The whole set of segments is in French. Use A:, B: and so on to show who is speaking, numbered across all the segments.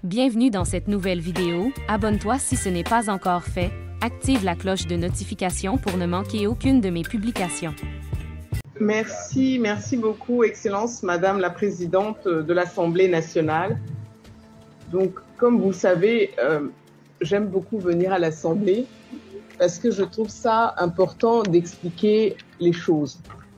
A: Bienvenue dans cette nouvelle vidéo. Abonne-toi si ce n'est pas encore fait. Active la cloche de notification pour ne manquer aucune de mes publications.
B: Merci beaucoup, Excellence, Madame la Présidente de l'Assemblée nationale. Donc, comme vous le savez, j'aime beaucoup venir à l'Assemblée parce que je trouve ça important d'expliquer les choses.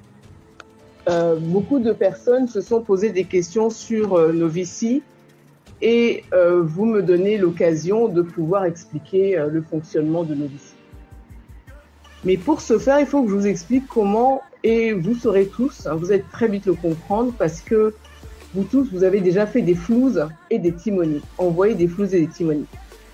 B: Beaucoup de personnes se sont posées des questions sur Novici et vous me donnez l'occasion de pouvoir expliquer le fonctionnement de Novici. Mais pour ce faire, il faut que je vous explique comment, et vous saurez tous, vous allez très vite le comprendre parce que vous tous, vous avez déjà fait des flouses et des timonies, envoyé des flouses et des timonies.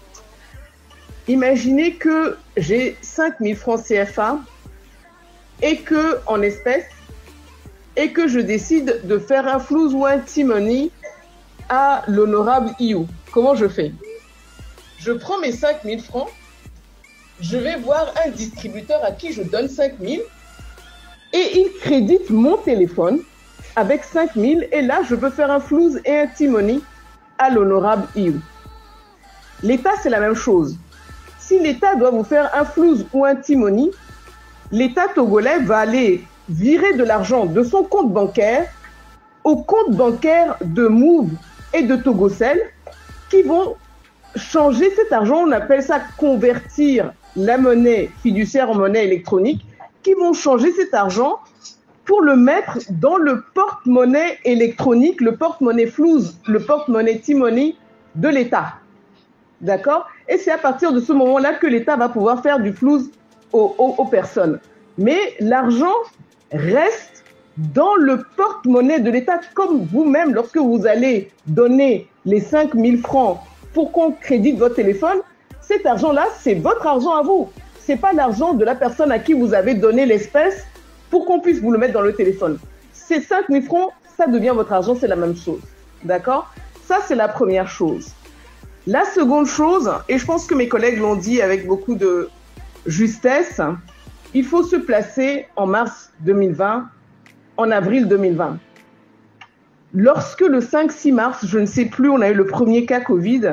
B: Imaginez que j'ai 5000 francs CFA et que, en espèces, et que je décide de faire un flouze ou un timoni à l'honorable Iou. Comment je fais? Je prends mes 5000 francs, je vais voir un distributeur à qui je donne 5000 et il crédite mon téléphone avec 5000 et là, je peux faire un flouze et un timoni à l'honorable Iou. L'État, c'est la même chose. Si l'État doit vous faire un flouze ou un timoni, l'État togolais va aller virer de l'argent de son compte bancaire au compte bancaire de Move et de Togocel qui vont changer cet argent, on appelle ça convertir la monnaie fiduciaire en monnaie électronique, qui vont changer cet argent pour le mettre dans le porte-monnaie électronique, le porte-monnaie flouze, le porte-monnaie timoni de l'État. D'accord? Et c'est à partir de ce moment-là que l'État va pouvoir faire du flouze aux personnes. Mais l'argent reste dans le porte-monnaie de l'État, comme vous-même, lorsque vous allez donner les 5000 francs pour qu'on crédite votre téléphone, cet argent-là, c'est votre argent à vous. Ce n'est pas l'argent de la personne à qui vous avez donné l'espèce pour qu'on puisse vous le mettre dans le téléphone. Ces 5000 francs, ça devient votre argent, c'est la même chose. D'accord? Ça, c'est la première chose. La seconde chose, et je pense que mes collègues l'ont dit avec beaucoup de justesse, il faut se placer en mars 2020, en avril 2020. Lorsque le 5-6 mars, je ne sais plus, on a eu le premier cas Covid,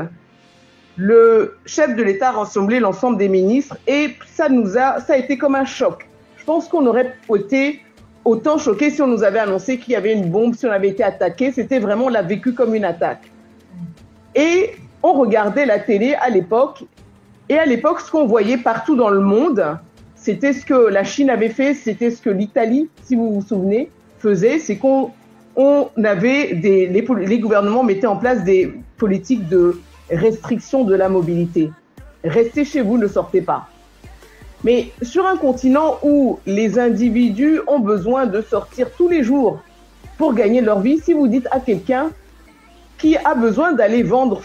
B: le chef de l'État a rassemblé l'ensemble des ministres et ça a été comme un choc. Je pense qu'on aurait été autant choqués si on nous avait annoncé qu'il y avait une bombe, si on avait été attaqué. C'était vraiment, on l'a vécu comme une attaque. Et on regardait la télé à l'époque, et à l'époque, ce qu'on voyait partout dans le monde, c'était ce que la Chine avait fait, c'était ce que l'Italie, si vous vous souvenez, faisait, c'est qu'on avait les gouvernements mettaient en place des politiques de restriction de la mobilité. Restez chez vous, ne sortez pas. Mais sur un continent où les individus ont besoin de sortir tous les jours pour gagner leur vie, si vous dites à quelqu'un qui a besoin d'aller vendre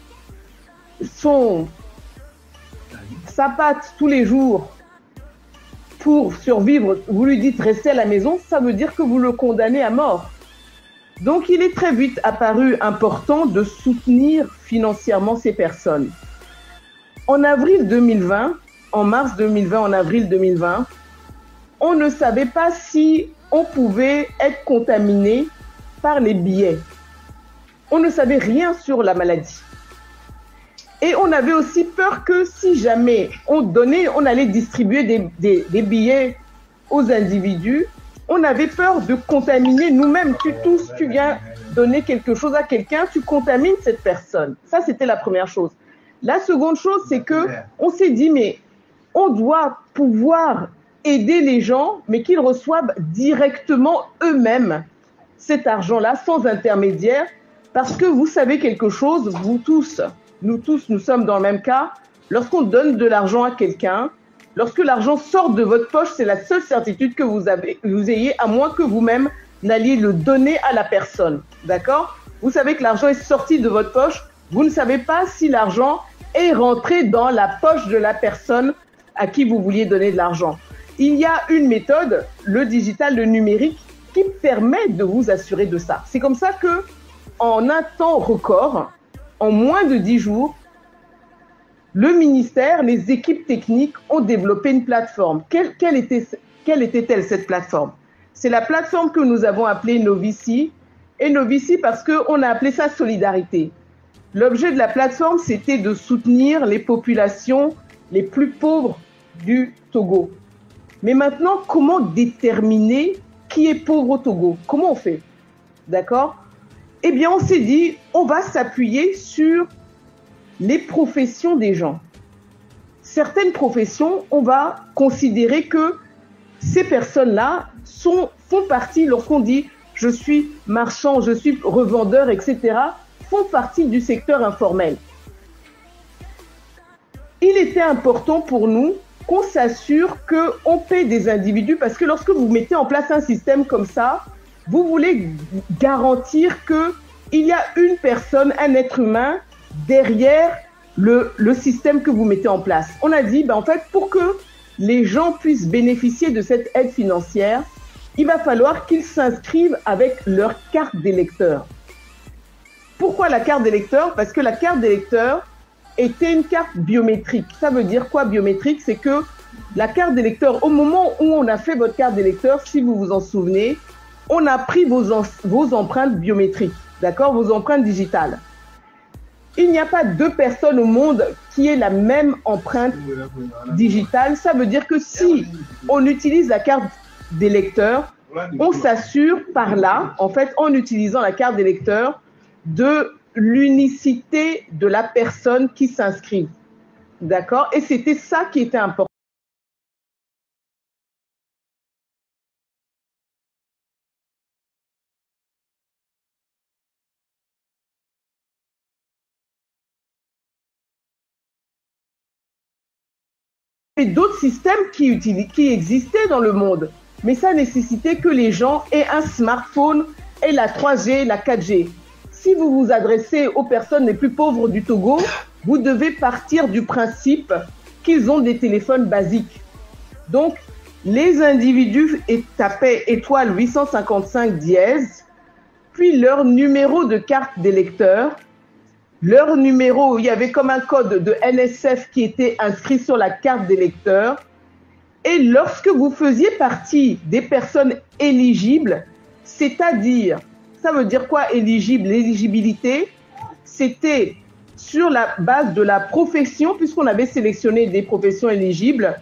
B: sa pâte tous les jours pour survivre, vous lui dites restez à la maison, ça veut dire que vous le condamnez à mort. Donc il est très vite apparu important de soutenir financièrement ces personnes. En avril 2020, en mars 2020, en avril 2020, on ne savait pas si on pouvait être contaminé par les billets. On ne savait rien sur la maladie. Et on avait aussi peur que si jamais on allait distribuer des billets aux individus, on avait peur de contaminer nous-mêmes. Tu viens donner quelque chose à quelqu'un, tu contamines cette personne. Ça, c'était la première chose. La seconde chose, c'est que on s'est dit, mais on doit pouvoir aider les gens, mais qu'ils reçoivent directement eux-mêmes cet argent-là, sans intermédiaire, parce que vous savez quelque chose, vous tous, nous sommes dans le même cas. Lorsqu'on donne de l'argent à quelqu'un, lorsque l'argent sort de votre poche, c'est la seule certitude que vous ayez, à moins que vous-même n'alliez le donner à la personne. D'accord? Vous savez que l'argent est sorti de votre poche, vous ne savez pas si l'argent est rentré dans la poche de la personne à qui vous vouliez donner de l'argent. Il y a une méthode, le digital, le numérique, qui permet de vous assurer de ça. C'est comme ça que, en un temps record, en moins de 10 jours, le ministère, les équipes techniques ont développé une plateforme. Quelle était-elle cette plateforme? C'est la plateforme que nous avons appelée Novici. Et Novici parce qu'on a appelé ça Solidarité. L'objet de la plateforme, c'était de soutenir les populations les plus pauvres du Togo. Mais maintenant, comment déterminer qui est pauvre au Togo? Comment on fait? D'accord? Eh bien, on s'est dit, on va s'appuyer sur les professions des gens. Certaines professions, on va considérer que ces personnes-là font partie, lorsqu'on dit je suis marchand, je suis revendeur, etc., font partie du secteur informel. Il était important pour nous qu'on s'assure qu'on paie des individus, parce que lorsque vous mettez en place un système comme ça, vous voulez garantir qu'il y a une personne, un être humain, derrière le système que vous mettez en place. On a dit, en fait, pour que les gens puissent bénéficier de cette aide financière, il va falloir qu'ils s'inscrivent avec leur carte d'électeur. Pourquoi la carte d'électeur? Parce que la carte d'électeur était une carte biométrique. Ça veut dire quoi biométrique? C'est que la carte d'électeur, au moment où on a fait votre carte d'électeur, si vous vous en souvenez, on a pris vos empreintes biométriques, d'accord, vos empreintes digitales. Il n'y a pas deux personnes au monde qui aient la même empreinte digitale. Ça veut dire que si on utilise la carte d'électeur, on s'assure par là, en fait, en utilisant la carte d'électeur, de l'unicité de la personne qui s'inscrit. D'accord? Et c'était ça qui était important. Et d'autres systèmes qui existaient dans le monde. Mais ça nécessitait que les gens aient un smartphone et la 3G, la 4G. Si vous vous adressez aux personnes les plus pauvres du Togo, vous devez partir du principe qu'ils ont des téléphones basiques. Donc, les individus tapaient étoile 855 dièse, puis leur numéro de carte d'électeur. Leur numéro, il y avait comme un code de NSF qui était inscrit sur la carte d'électeur. Et lorsque vous faisiez partie des personnes éligibles, c'est-à-dire, ça veut dire quoi éligible? L'éligibilité, c'était sur la base de la profession, puisqu'on avait sélectionné des professions éligibles,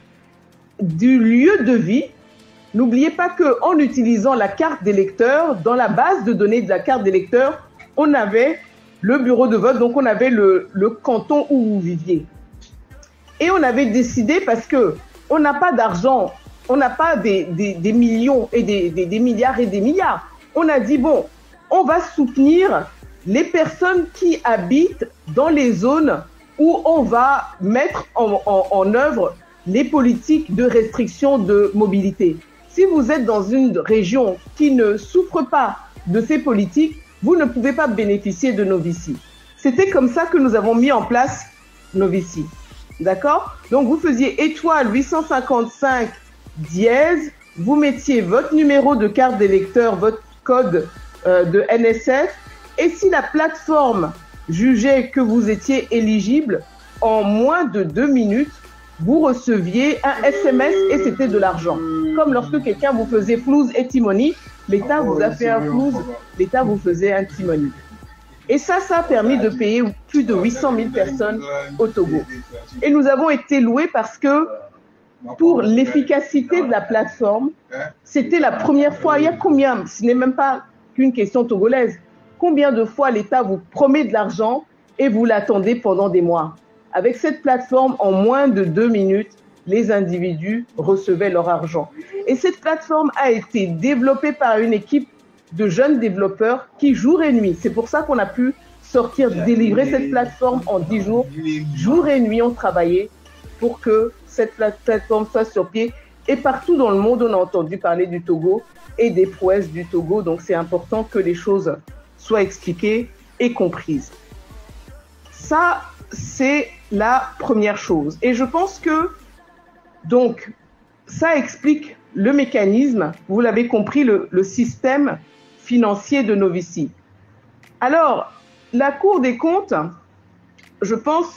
B: du lieu de vie. N'oubliez pas qu'en utilisant la carte d'électeur, dans la base de données de la carte d'électeur, on avait le bureau de vote, donc on avait le canton où vous viviez. Et on avait décidé, parce que on n'a pas d'argent, on n'a pas des millions et des milliards et des milliards. On a dit, bon, on va soutenir les personnes qui habitent dans les zones où on va mettre en œuvre les politiques de restriction de mobilité. Si vous êtes dans une région qui ne souffre pas de ces politiques, vous ne pouvez pas bénéficier de Novici. C'était comme ça que nous avons mis en place Novici. D'accord? Donc, vous faisiez étoile 855 dièse, vous mettiez votre numéro de carte d'électeur, votre code de NSF, et si la plateforme jugeait que vous étiez éligible, en moins de 2 minutes, vous receviez un SMS et c'était de l'argent. Comme lorsque quelqu'un vous faisait flouze et timoni, l'État vous a fait un flouze, l'État vous faisait un timoni. Et ça a permis de payer plus de 800 000 personnes au Togo. Et nous avons été loués parce que pour l'efficacité de la plateforme, c'était la première fois, il y a combien, ce n'est même pas qu'une question togolaise, combien de fois l'État vous promet de l'argent et vous l'attendez pendant des mois. Avec cette plateforme, en moins de 2 minutes, les individus recevaient leur argent. Et cette plateforme a été développée par une équipe de jeunes développeurs qui, jour et nuit, c'est pour ça qu'on a pu sortir, délivrer cette plateforme en 10 jours. Jour et nuit, on travaillait pour que cette plateforme soit sur pied. Et partout dans le monde, on a entendu parler du Togo et des prouesses du Togo. Donc, c'est important que les choses soient expliquées et comprises. Ça, c'est la première chose. Et je pense que, donc, ça explique le mécanisme, vous l'avez compris, le système financier de Novici. Alors, la Cour des comptes, je pense,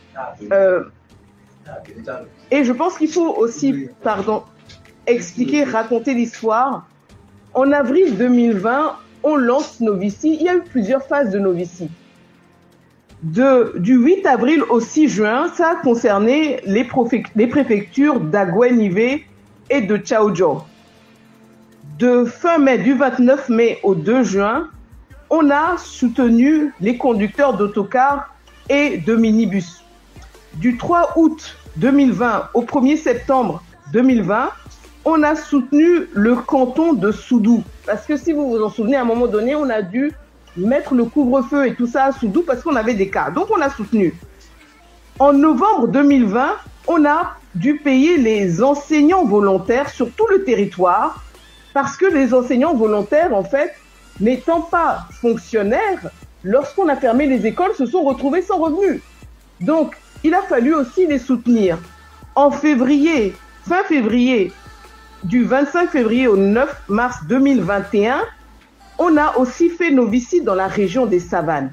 B: et je pense qu'il faut aussi, expliquer, raconter l'histoire. En avril 2020, on lance Novici. Il y a eu plusieurs phases de Novici. du 8 avril au 6 juin, ça a concerné les préfectures d'Aguenivé et de Tchaoudjo. De fin mai, du 29 mai au 2 juin, on a soutenu les conducteurs d'autocars et de minibus. Du 3 août 2020 au 1er septembre 2020, on a soutenu le canton de Soudou. Parce que si vous vous en souvenez, à un moment donné, on a dû mettre le couvre-feu et tout ça à Soudou parce qu'on avait des cas. Donc on a soutenu. En novembre 2020, on a dû payer les enseignants volontaires sur tout le territoire parce que les enseignants volontaires, en fait, n'étant pas fonctionnaires, lorsqu'on a fermé les écoles, se sont retrouvés sans revenus. Donc, il a fallu aussi les soutenir. En février, fin février, du 25 février au 9 mars 2021, on a aussi fait nos visites dans la région des Savanes.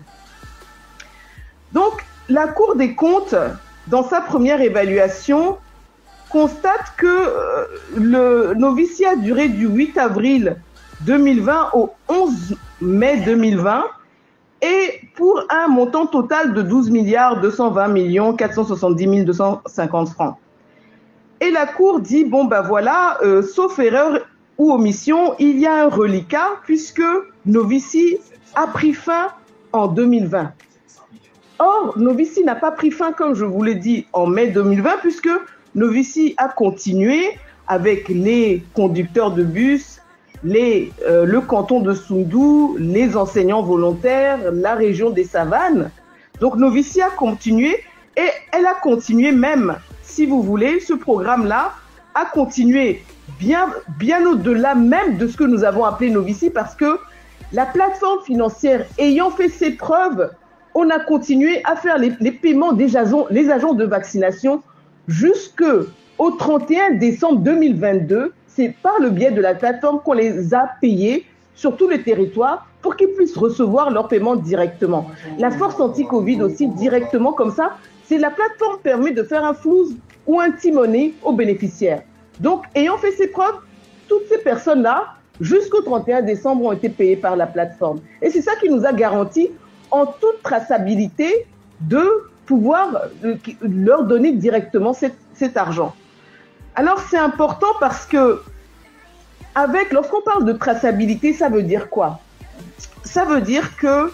B: Donc, la Cour des comptes, dans sa première évaluation, constate que le novici a duré du 8 avril 2020 au 11 mai 2020 et pour un montant total de 12 220 470 250 francs. Et la Cour dit, bon ben voilà, sauf erreur ou omission, il y a un reliquat puisque Novici a pris fin en 2020. Or, Novici n'a pas pris fin, comme je vous l'ai dit, en mai 2020 puisque Novici a continué avec les conducteurs de bus, le canton de Soudou, les enseignants volontaires, la région des Savanes. Donc Novici a continué et elle a continué même, si vous voulez, ce programme-là a continué bien au-delà même de ce que nous avons appelé Novici parce que la plateforme financière ayant fait ses preuves, on a continué à faire les paiements des agents de vaccination jusqu'au 31 décembre 2022. C'est par le biais de la plateforme qu'on les a payés sur tout le territoire pour qu'ils puissent recevoir leur paiement directement. La force anti-Covid aussi directement comme ça, c'est la plateforme permet de faire un flouze ou un T-money aux bénéficiaires. Donc, ayant fait ses preuves, toutes ces personnes-là, jusqu'au 31 décembre, ont été payées par la plateforme. Et c'est ça qui nous a garanti, en toute traçabilité, de pouvoir leur donner directement cet argent. Alors, c'est important parce que, lorsqu'on parle de traçabilité, ça veut dire quoi? Ça veut dire que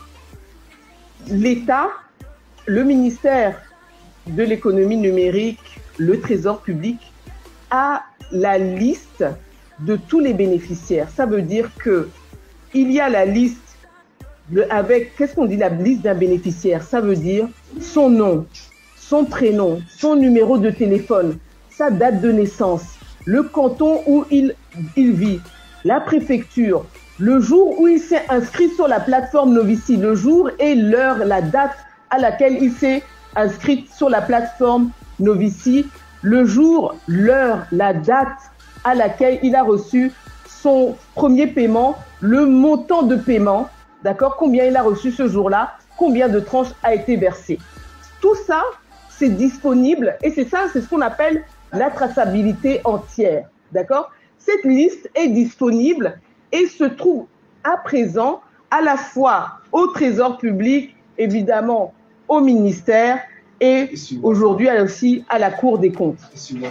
B: l'État, le ministère de l'économie numérique, le Trésor public, a la liste de tous les bénéficiaires. Ça veut dire que il y a la liste qu'est-ce qu'on dit la liste d'un bénéficiaire? Ça veut dire son nom, son prénom, son numéro de téléphone, sa date de naissance, le canton où il vit, la préfecture, le jour où il s'est inscrit sur la plateforme Novici, le jour et l'heure, la date à laquelle il s'est inscrit sur la plateforme Novici, le jour, l'heure, la date à laquelle il a reçu son premier paiement, le montant de paiement, d'accord, combien il a reçu ce jour-là, combien de tranches a été versé. Tout ça, c'est disponible et c'est ce qu'on appelle la traçabilité entière, d'accord? Cette liste est disponible et se trouve à présent à la fois au Trésor public, évidemment au ministère et aujourd'hui aussi à la Cour des comptes.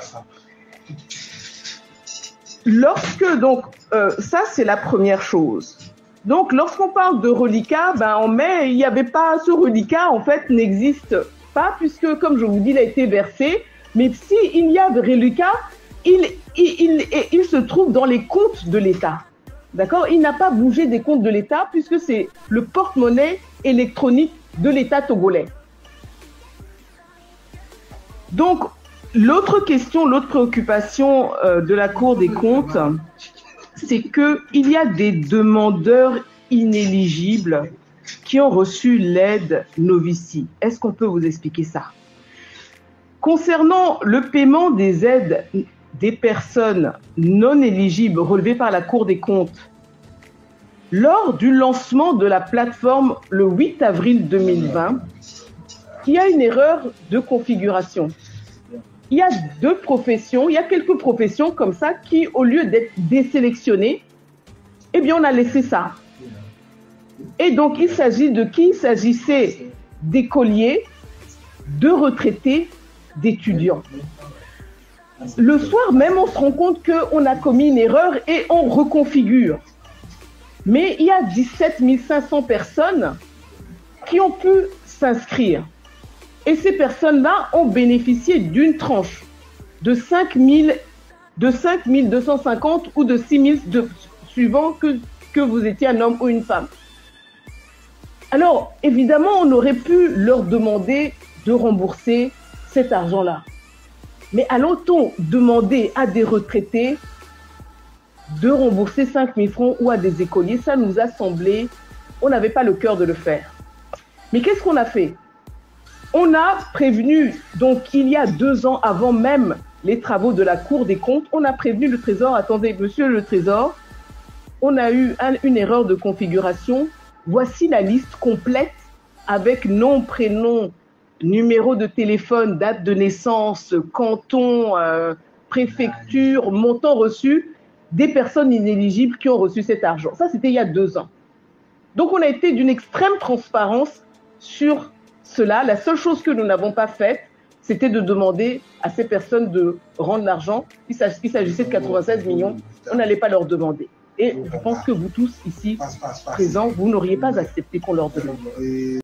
B: Ça c'est la première chose. Donc lorsqu'on parle de reliquat, en mai, il n'y avait pas, ce reliquat en fait n'existe pas puisque comme je vous dis, il a été versé, mais s'il y a de reliquat, il se trouve dans les comptes de l'État. D'accord? Il n'a pas bougé des comptes de l'État puisque c'est le porte-monnaie électronique de l'État togolais. Donc, l'autre préoccupation de la Cour des comptes, c'est qu'il y a des demandeurs inéligibles qui ont reçu l'aide Novici. Est-ce qu'on peut vous expliquer ça? Concernant le paiement des aides des personnes non éligibles relevées par la Cour des comptes, lors du lancement de la plateforme le 8 avril 2020, il y a une erreur de configuration. Il y a quelques professions comme ça qui, au lieu d'être désélectionnées, eh bien, on a laissé ça. Et donc, il s'agit de qui? Il s'agissait d'écoliers, de retraités, d'étudiants. Le soir même, on se rend compte qu'on a commis une erreur et on reconfigure. Mais il y a 17 500 personnes qui ont pu s'inscrire. Et ces personnes-là ont bénéficié d'une tranche de 5 250 ou de 6 000, suivant que vous étiez un homme ou une femme. Alors, évidemment, on aurait pu leur demander de rembourser cet argent-là. Mais allons-on demander à des retraités de rembourser 5 000 francs ou à des écoliers? Ça nous a semblé, on n'avait pas le cœur de le faire. Mais qu'est-ce qu'on a fait? On a prévenu, donc il y a 2 ans avant même les travaux de la Cour des comptes, on a prévenu le Trésor, attendez, monsieur le Trésor, on a eu une erreur de configuration, voici la liste complète avec nom, prénom, numéro de téléphone, date de naissance, canton, préfecture, montant reçu, des personnes inéligibles qui ont reçu cet argent. Ça, c'était il y a 2 ans. Donc, on a été d'une extrême transparence sur cela. La seule chose que nous n'avons pas faite, c'était de demander à ces personnes de rendre l'argent. Il s'agissait de 96 millions. On n'allait pas leur demander. Et je pense que vous tous ici présents, vous n'auriez pas accepté qu'on leur demande.